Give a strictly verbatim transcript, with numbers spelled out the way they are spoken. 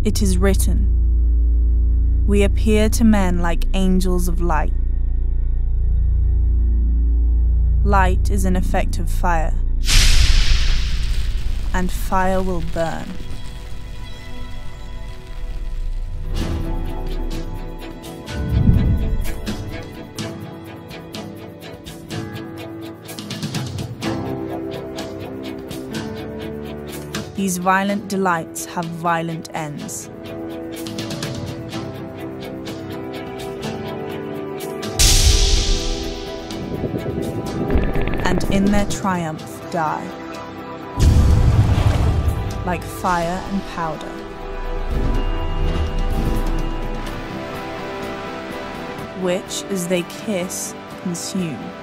It is written, "We appear to men like angels of light." Light is an effect of fire, and fire will burn. These violent delights have violent ends. And in their triumph die, like fire and powder. Which, as they kiss, consume.